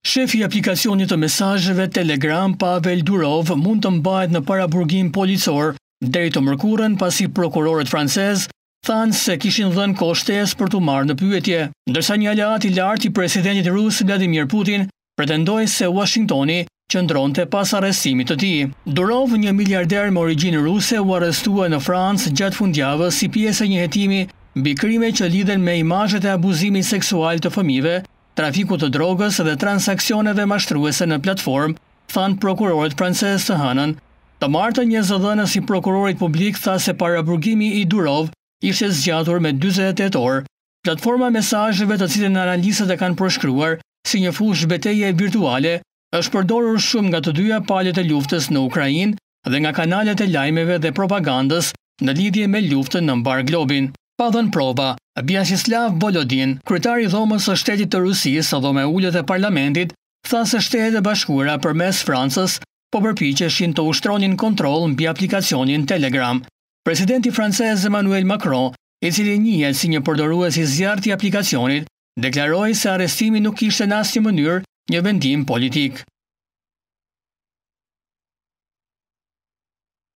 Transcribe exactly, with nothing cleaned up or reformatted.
Shefi i aplikacionit të mesazheve Telegram Pavel Durov mund të mbahet në paraburgim policor deri të mërkurën pasi prokurorët francezë thanë se kishin dhënë kohë shtesë për t'u marrë në pyetje, ndërsa një aleat i lartë i presidentit rus Vladimir Putin pretendoi se Washingtoni qëndronte pas arrestimit të tij. Durov, një miliarder me origjinë ruse, u arrestua në Francë gjatë fundjavës si pjesë e një hetimi mbi krime që lidhen me imazhet e abuzimit seksual të fëmijëve, trafikut të drogës dhe transaksioneve mashtruese në platformë, thanë prokurorët francezë të hënën. Të martën një zëdhënës i prokurorit publik tha se paraburgimi i Durov ishte zgjatur me dyzet e tetë orë. Platforma mesazheve të cilën analistët e kanë përshkruar si një fushë betejë virtuale është përdorur shumë nga të dyja palët e luftës në Ukrainë dhe nga kanalet e lajmeve dhe propagandës në lidhje me luftën në mbar globin. Pa dhënë prova, Vjaçeslav Volodin, kryetari i Dhomës së Shtetit të Rusisë dhe me ulët e parlamentit, tha se Shtetet e Bashkuara përmes Francës po përpiqeshin të ushtronin kontroll mbi aplikacionin Telegram. Presidenti francez Emmanuel Macron, i cili njihet si një përdorues i zjarrt i aplikacionit, deklaroi se arrestimi nuk kishte në asnjë mënyrë një vendim politik.